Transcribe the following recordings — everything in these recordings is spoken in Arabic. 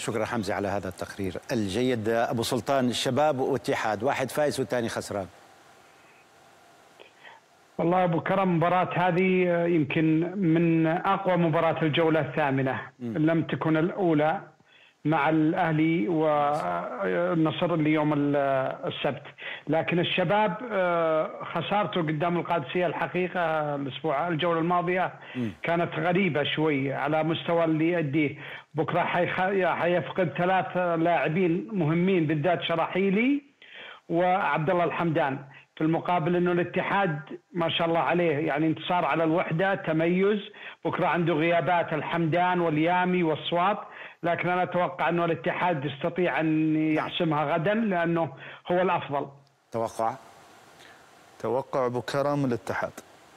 شكرا حمزة على هذا التقرير الجيد. أبو سلطان، الشباب واتحاد، واحد فايز والثاني خسران. والله أبو كرم، مباراة هذه يمكن من أقوى مباراة الجولة الثامنة، إن لم تكن الأولى، مع الأهلي والنصر اليوم السبت. لكن الشباب خسارته قدام القادسية الحقيقة الجولة الماضية كانت غريبة شوي على مستوى اللي يؤديه. بكرة حيفقد 3 لاعبين مهمين، بالذات شراحيلي وعبد الله الحمدان، في المقابل انه الاتحاد ما شاء الله عليه يعني انتصار على الوحدة، تميز. بكرة عنده غيابات الحمدان واليامي والصواب، لكن انا اتوقع انه الاتحاد يستطيع ان يحسمها غدا لانه هو الافضل. توقع ابو كرم الاتحاد.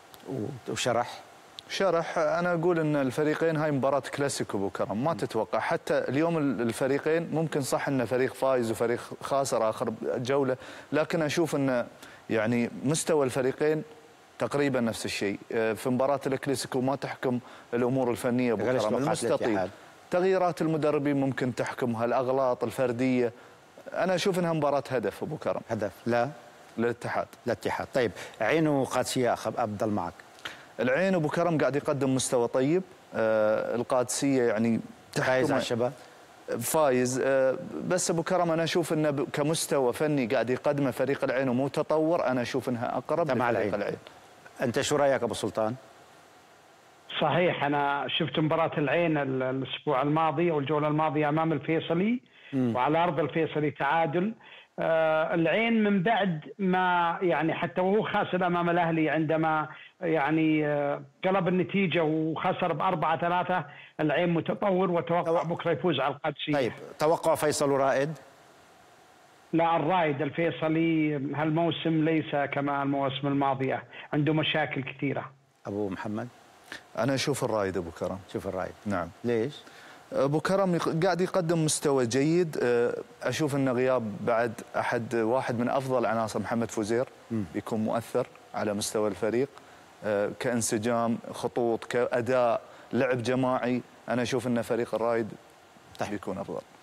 شرح انا اقول ان الفريقين هاي مباراة كلاسيكو ابو كرم، ما تتوقع حتى اليوم الفريقين ممكن صح ان فريق فايز وفريق خاسر اخر جولة، لكن اشوف ان يعني مستوى الفريقين تقريبا نفس الشيء. في مباراة الكلاسيكو ما تحكم الامور الفنية ابو كرم، المستطيل تغييرات المدربين ممكن تحكمها، الاغلاط الفردية. انا اشوف انها مباراة هدف ابو كرم. هدف لا للاتحاد. طيب عين وقادسية ابدل معك. العين ابو كرم قاعد يقدم مستوى طيب، القادسيه يعني فايز على الشباب، فايز، بس ابو كرم انا اشوف انه كمستوى فني قاعد يقدمه فريق العين ومتطور، انا اشوف انها اقرب لفريق العين. انت شو رايك ابو سلطان؟ صحيح، انا شفت مباراه العين الاسبوع الماضي او الجوله الماضيه امام الفيصلي، وعلى ارض الفيصلي تعادل. العين من بعد ما يعني حتى وهو خاسر امام الاهلي، عندما يعني قلب النتيجه وخسر ب4-3، العين متطور، وتوقع بكره يفوز على القادسيه. طيب توقع فيصل ورائد؟ لا، الرائد. الفيصلي هالموسم ليس كما المواسم الماضيه، عنده مشاكل كثيره. ابو محمد؟ انا اشوف الرائد ابو كرم. شوف الرائد. نعم. ليش؟ ابو كرم قاعد يقدم مستوى جيد، اشوف انه غياب بعد واحد من افضل عناصر محمد فوزير بيكون مؤثر على مستوى الفريق، كانسجام خطوط، كاداء، لعب جماعي. انا اشوف ان فريق الرائد بيكون افضل.